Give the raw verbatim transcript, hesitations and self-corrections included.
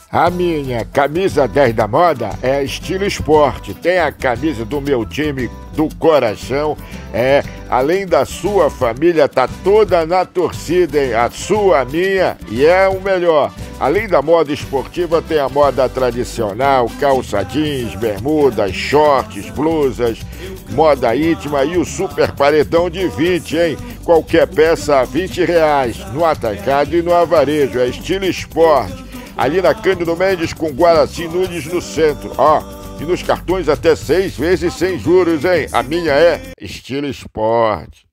A minha camisa dez da moda é estilo esporte. Tem a camisa do meu time do coração. É, além da sua família, tá toda na torcida, hein? A sua, a minha, e é o melhor. Além da moda esportiva, tem a moda tradicional, calça jeans, bermudas, shorts, blusas, moda íntima e o super paredão de vinte, hein? Qualquer peça a vinte reais, no atacado e no avarejo. É estilo esporte. Ali na Cândido Mendes com Guaraci Nunes no centro, ó. E nos cartões até seis vezes sem juros, hein? A minha é estilo esporte.